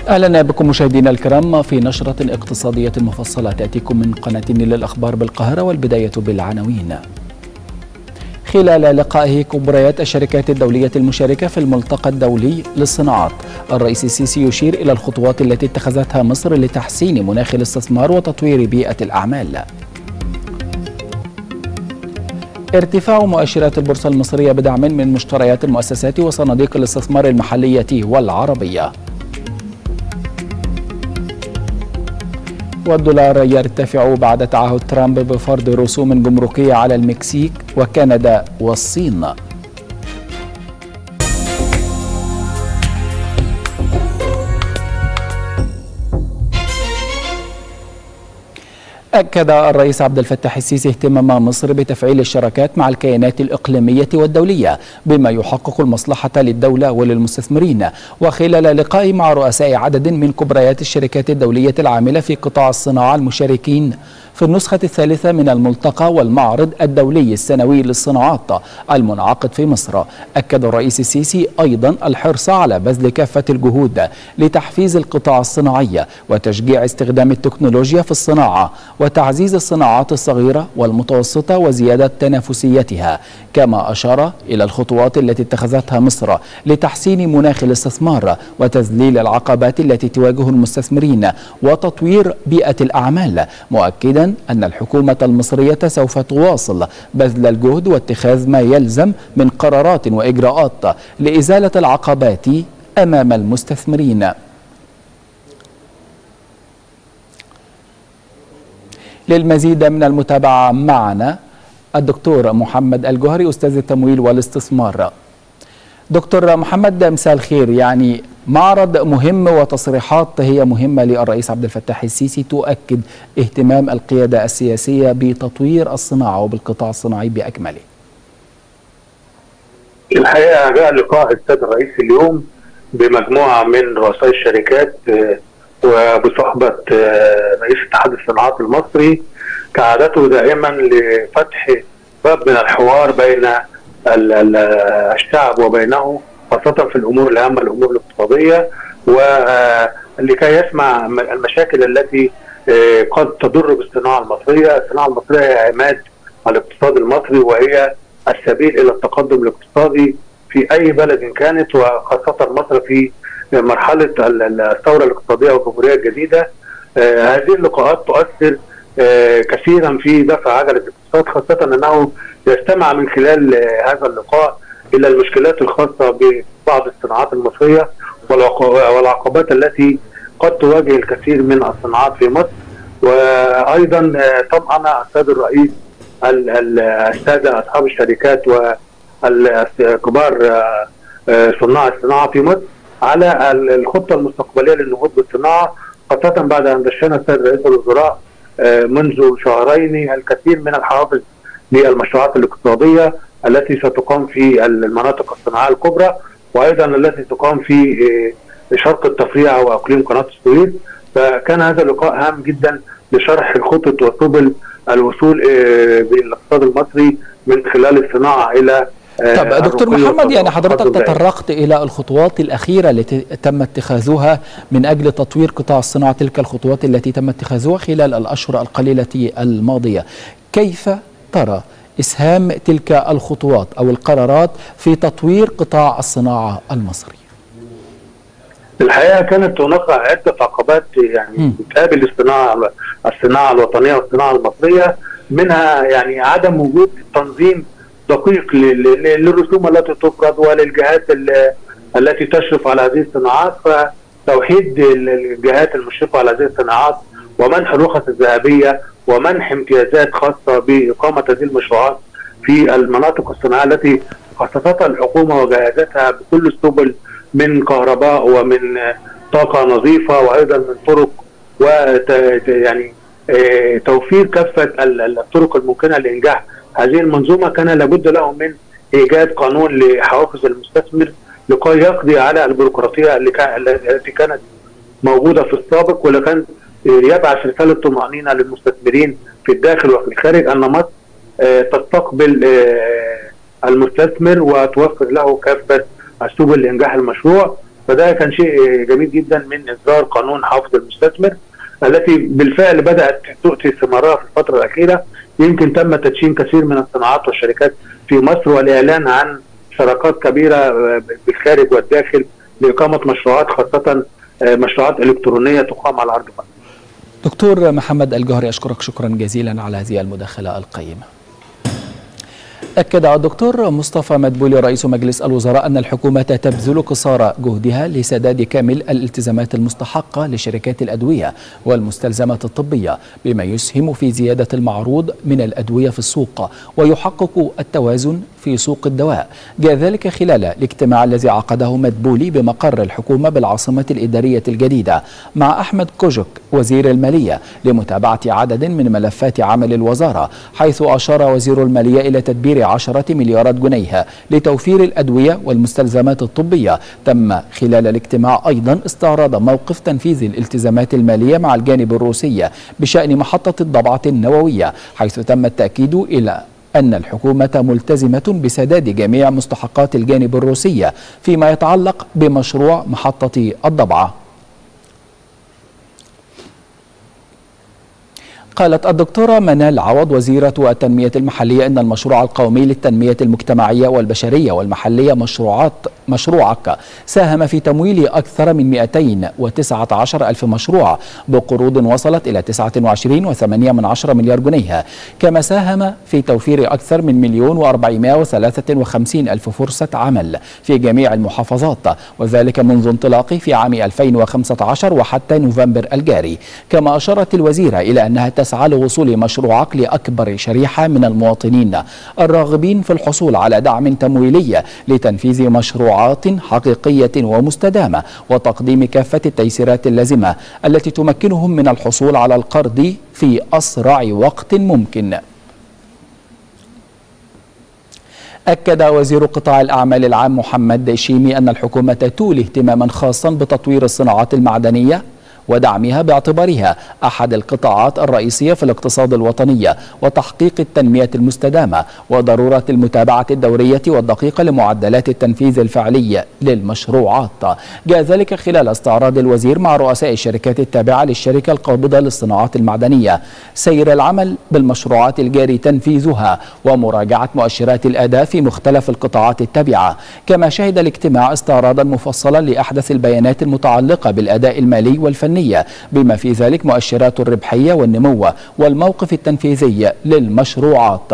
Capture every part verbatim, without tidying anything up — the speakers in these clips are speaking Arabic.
أهلا بكم مشاهدينا الكرام في نشرة اقتصادية مفصلة تأتيكم من قناة النيل الأخبار بالقاهرة، والبداية بالعناوين. خلال لقائه كبريات الشركات الدولية المشاركة في الملتقى الدولي للصناعات، الرئيس السيسي يشير إلى الخطوات التي اتخذتها مصر لتحسين مناخ الاستثمار وتطوير بيئة الأعمال. ارتفاع مؤشرات البورصة المصرية بدعم من مشتريات المؤسسات وصناديق الاستثمار المحلية والعربية. والدولار يرتفع بعد تعهد ترامب بفرض رسوم جمركية على المكسيك وكندا والصين. أكد الرئيس عبد الفتاح السيسي اهتمام مصر بتفعيل الشراكات مع الكيانات الإقليمية والدولية بما يحقق المصلحة للدولة وللمستثمرين. وخلال لقاء مع رؤساء عدد من كبريات الشركات الدولية العاملة في قطاع الصناعة المشاركين في النسخة الثالثة من الملتقى والمعرض الدولي السنوي للصناعات المنعقد في مصر، أكد الرئيس السيسي أيضا الحرص على بذل كافة الجهود لتحفيز القطاع الصناعي وتشجيع استخدام التكنولوجيا في الصناعة وتعزيز الصناعات الصغيرة والمتوسطة وزيادة تنافسيتها. كما أشار إلى الخطوات التي اتخذتها مصر لتحسين مناخ الاستثمار وتذليل العقبات التي تواجه المستثمرين وتطوير بيئة الأعمال، مؤكدا أن الحكومة المصرية سوف تواصل بذل الجهد واتخاذ ما يلزم من قرارات وإجراءات لإزالة العقبات أمام المستثمرين. للمزيد من المتابعة معنا الدكتور محمد الجوهري أستاذ التمويل والاستثمار. دكتور محمد، مساء الخير. يعني معرض مهم وتصريحات هي مهمة للرئيس عبد الفتاح السيسي تؤكد اهتمام القيادة السياسية بتطوير الصناعة وبالقطاع الصناعي بأكمله. الحقيقة جاء لقاء السيد الرئيس اليوم بمجموعة من رؤساء الشركات وبصحبة رئيس اتحاد الصناعات المصري كعادته دائما لفتح باب من الحوار بين الشعب وبينه، خاصة في الأمور الهامة الأمور الاقتصادية، ولكي يسمع المشاكل التي قد تضر بالصناعة المصرية. الصناعة المصرية هي عماد الاقتصاد المصري وهي السبيل إلى التقدم الاقتصادي في أي بلد كانت، وخاصة مصر في مرحلة الثورة الاقتصادية والجمهورية الجديدة. هذه اللقاءات تؤثر كثيرا في دفع عجلة الاقتصاد، خاصة أنه يستمع من خلال هذا اللقاء إلى المشكلات الخاصة ببعض الصناعات المصرية والعقبات التي قد تواجه الكثير من الصناعات في مصر. وأيضا طمأن السيد الرئيس السادة أصحاب الشركات وكبار صناع الصناعة في مصر على الخطة المستقبلية للنهوض بالصناعة، خاصة بعد أن دشن السيد رئيس الوزراء منذ شهرين الكثير من الحوافز للمشروعات الاقتصادية التي ستقام في المناطق الصناعية الكبرى، وأيضا التي تقام في شرق التفريع وأقليم قناة السويس. فكان هذا اللقاء هام جدا لشرح الخطط وسبل الوصول بالاقتصاد المصري من خلال الصناعة إلى. طب دكتور محمد، يعني حضرتك تطرقت إلى الخطوات الأخيرة التي تم اتخاذها من أجل تطوير قطاع الصناعة، تلك الخطوات التي تم اتخاذها خلال الأشهر القليلة الماضية. كيف ترى إسهام تلك الخطوات أو القرارات في تطوير قطاع الصناعة المصري؟ الحقيقة كانت هناك عدة عقبات يعني بتقابل الصناعة الصناعة الوطنية والصناعة المصرية، منها يعني عدم وجود تنظيم دقيق للرسوم التي تفرض وللجهات التي تشرف على هذه الصناعات، فتوحيد الجهات المشرفة على هذه الصناعات ومنح الرخص الذهبية ومنح امتيازات خاصة بإقامة هذه المشروعات في المناطق الصناعية التي خصصتها الحكومة وجهزتها بكل السبل من كهرباء ومن طاقة نظيفة وأيضا من طرق، ويعني توفير كافة الطرق الممكنة لإنجاح هذه المنظومة. كان لابد له من إيجاد قانون لحوافز المستثمر لكي يقضي على البيروقراطية التي كانت موجودة في السابق، واللي كان يبعث رسالة طمأنينة للمستثمرين في الداخل وفي الخارج أن مصر تستقبل المستثمر وتوفر له كافة السبل لإنجاح المشروع. فده كان شيء جميل جدا من اصدار قانون حافظ المستثمر التي بالفعل بدات تؤتي ثمارها في الفتره الاخيره. يمكن تم تدشين كثير من الصناعات والشركات في مصر والاعلان عن شراكات كبيره بالخارج والداخل لاقامه مشروعات، خاصه مشروعات الكترونيه تقام على ارض مصر. دكتور محمد الجوهري، اشكرك شكرا جزيلا على هذه المداخله القيمه. أكد الدكتور مصطفى مدبولي رئيس مجلس الوزراء أن الحكومة تبذل قصارى جهدها لسداد كامل الالتزامات المستحقة لشركات الأدوية والمستلزمات الطبية، بما يسهم في زيادة المعروض من الأدوية في السوق ويحقق التوازن في سوق الدواء. جاء ذلك خلال الاجتماع الذي عقده مدبولي بمقر الحكومة بالعاصمة الإدارية الجديدة مع أحمد كوجك وزير المالية لمتابعة عدد من ملفات عمل الوزارة، حيث أشار وزير المالية إلى تدبير عشرة مليارات جنيه لتوفير الأدوية والمستلزمات الطبية. تم خلال الاجتماع أيضا استعراض موقف تنفيذ الالتزامات المالية مع الجانب الروسي بشأن محطة الضبعة النووية، حيث تم التأكيد إلى أن الحكومة ملتزمة بسداد جميع مستحقات الجانب الروسي فيما يتعلق بمشروع محطة الضبعة. قالت الدكتورة منال عوض وزيرة التنمية المحلية إن المشروع القومي للتنمية المجتمعية والبشرية والمحلية مشروعات مشروعك ساهم في تمويل أكثر من مئتين وتسعة عشر ألف مشروع بقروض وصلت إلى تسعة وعشرين فاصلة ثمانية مليار جنيه، كما ساهم في توفير أكثر من مليون وأربعمائة وثلاثة وخمسين ألف فرصة عمل في جميع المحافظات، وذلك منذ انطلاقه في عام ألفين وخمسة عشر وحتى نوفمبر الجاري. كما أشارت الوزيرة إلى أنها تسعى لوصول مشروعك لأكبر شريحة من المواطنين الراغبين في الحصول على دعم تمويلي لتنفيذ مشروعات حقيقية ومستدامة وتقديم كافة التيسيرات اللازمة التي تمكنهم من الحصول على القرض في أسرع وقت ممكن. أكد وزير قطاع الأعمال العام محمد شيمي أن الحكومة تولي اهتماما خاصا بتطوير الصناعات المعدنية ودعمها باعتبارها أحد القطاعات الرئيسية في الاقتصاد الوطني وتحقيق التنمية المستدامة وضرورة المتابعة الدورية والدقيقة لمعدلات التنفيذ الفعلي للمشروعات. جاء ذلك خلال استعراض الوزير مع رؤساء الشركات التابعة للشركة القابضة للصناعات المعدنية سير العمل بالمشروعات الجاري تنفيذها ومراجعة مؤشرات الأداء في مختلف القطاعات التابعة. كما شهد الاجتماع استعراضا مفصلا لأحدث البيانات المتعلقة بالأداء المالي والفني بما في ذلك مؤشرات الربحية والنمو والموقف التنفيذي للمشروعات.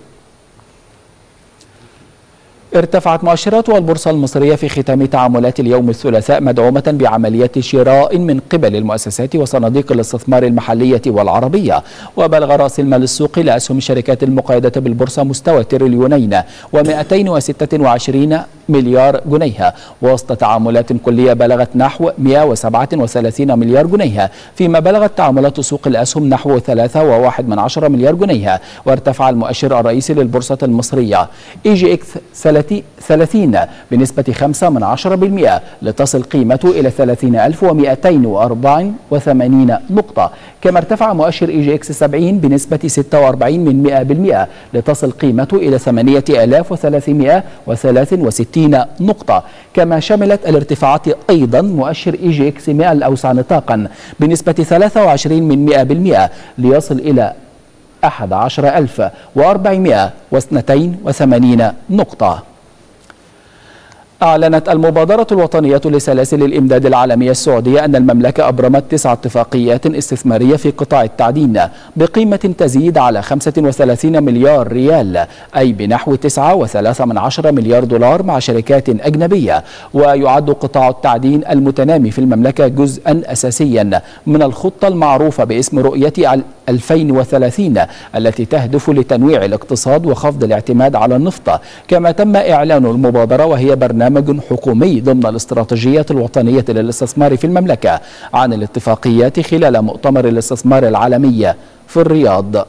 ارتفعت مؤشرات البورصة المصرية في ختام تعاملات اليوم الثلاثاء مدعومة بعمليات شراء من قبل المؤسسات وصناديق الاستثمار المحلية والعربية، وبلغ رأس المال السوقي لأسهم الشركات المقيدة بالبورصة مستوى تريليونين ومئتين وستة وعشرين مليار جنيه، وسط تعاملات كلية بلغت نحو مئة وسبعة وثلاثين مليار جنيه، فيما بلغت تعاملات سوق الأسهم نحو ثلاثة فاصلة واحد من عشرة مليار جنيه. وارتفع المؤشر الرئيسي للبورصة المصرية إي جي إكس ثلاثين بنسبة خمسة من عشرة بالمئة لتصل قيمته إلى ثلاثين ألف ومئتين وأربعة وثمانين نقطة. كما ارتفع مؤشر إي جي إكس سبعين بنسبة ستة وأربعين من مئة بالمئة لتصل قيمته إلى ثمانية آلاف وثلاثمئة وثلاثة وستين نقطة. كما شملت الارتفاعات أيضا مؤشر إي جي إكس مئة الأوسع نطاقا بنسبة ثلاثة وعشرين من مئة بالمئة ليصل إلى أحد عشر ألف وأربعمئة واثنين وثمانين نقطة. أعلنت المبادرة الوطنية لسلاسل الإمداد العالمية السعودية أن المملكة أبرمت تسع اتفاقيات استثمارية في قطاع التعدين بقيمة تزيد على خمسة وثلاثين مليار ريال، أي بنحو تسعة وثلاثة من عشرة مليار دولار مع شركات أجنبية. ويعد قطاع التعدين المتنامي في المملكة جزءا أساسيا من الخطة المعروفة باسم رؤية ألفين وثلاثين التي تهدف لتنويع الاقتصاد وخفض الاعتماد على النفط. كما تم إعلان المبادرة وهي برنامج حكومي ضمن الاستراتيجية الوطنية للاستثمار في المملكة عن الاتفاقيات خلال مؤتمر الاستثمار العالمي في الرياض.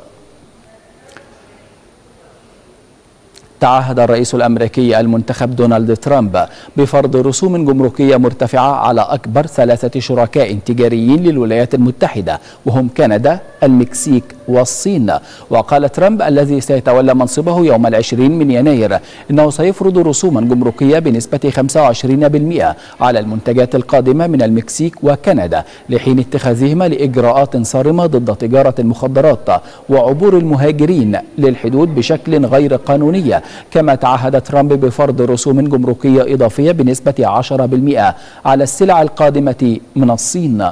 تعهد الرئيس الأمريكي المنتخب دونالد ترامب بفرض رسوم جمركية مرتفعة على أكبر ثلاثة شركاء تجاريين للولايات المتحدة وهم كندا، المكسيك والصين. وقال ترامب الذي سيتولى منصبه يوم العشرين من يناير إنه سيفرض رسوما جمركية بنسبة خمسة وعشرين بالمئة على المنتجات القادمة من المكسيك وكندا لحين اتخاذهما لإجراءات صارمة ضد تجارة المخدرات وعبور المهاجرين للحدود بشكل غير قانوني. كما تعهد ترامب بفرض رسوم جمركية إضافية بنسبة عشرة بالمئة على السلع القادمة من الصين.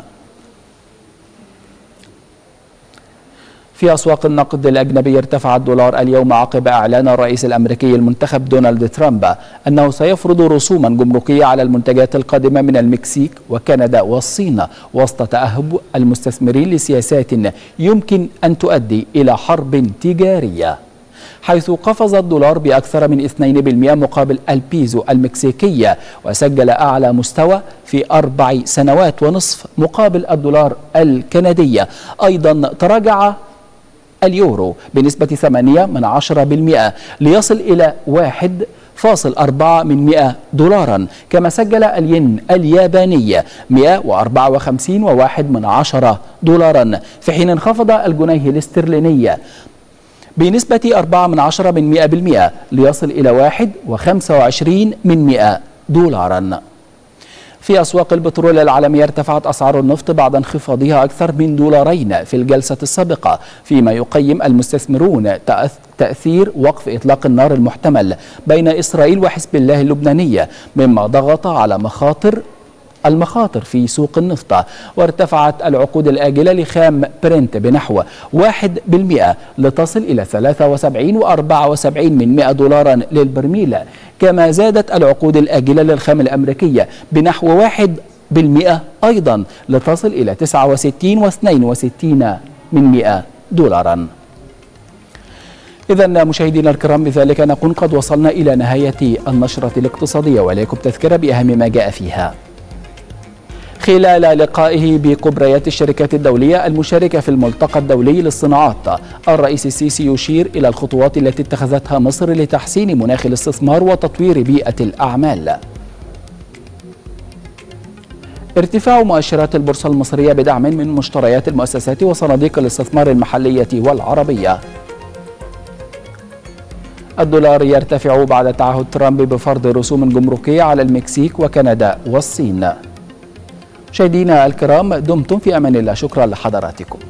في أسواق النقد الأجنبي ارتفع الدولار اليوم عقب إعلان الرئيس الأمريكي المنتخب دونالد ترامب أنه سيفرض رسوما جمركية على المنتجات القادمة من المكسيك وكندا والصين وسط تأهب المستثمرين لسياسات يمكن أن تؤدي إلى حرب تجارية، حيث قفز الدولار بأكثر من اثنين بالمئة مقابل البيزو المكسيكي وسجل أعلى مستوى في أربع سنوات ونصف مقابل الدولار الكندي. أيضا تراجع اليورو بنسبة ثمانية من عشرة بالمئة ليصل إلى واحد فاصل أربعة من مئة دولارا. كما سجل الين الياباني مئة وأربعة وخمسين وواحد من عشرة دولارا، في حين انخفض الجنيه الاسترليني بنسبة أربعة من عشرة من مئة بالمئة ليصل إلى واحد وخمسة وعشرين من مئة دولارا. في أسواق البترول العالمية ارتفعت أسعار النفط بعد انخفاضها أكثر من دولارين في الجلسة السابقة، فيما يقيم المستثمرون تأثير وقف إطلاق النار المحتمل بين إسرائيل وحزب الله اللبناني مما ضغط على مخاطر المخاطر في سوق النفط. وارتفعت العقود الآجلة لخام برنت بنحو واحد بالمئة لتصل إلى ثلاثة وسبعين وأربعة وسبعين من مئة دولارا للبرميل. كما زادت العقود الآجلة للخام الأمريكية بنحو واحد بالمئة أيضا لتصل إلى تسعة وستين واثنين وستين من مئة دولارا. إذا مشاهدينا الكرام بذلك نكون قد وصلنا إلى نهاية النشرة الاقتصادية، وإليكم تذكرة بأهم ما جاء فيها. خلال لقائه بكبريات الشركات الدولية المشاركة في الملتقى الدولي للصناعات، الرئيس السيسي يشير إلى الخطوات التي اتخذتها مصر لتحسين مناخ الاستثمار وتطوير بيئة الأعمال. ارتفاع مؤشرات البورصة المصرية بدعم من مشتريات المؤسسات وصناديق الاستثمار المحلية والعربية. الدولار يرتفع بعد تعهد ترامب بفرض رسوم جمركية على المكسيك وكندا والصين. مشاهدينا الكرام دمتم في أمان الله، شكرا لحضراتكم.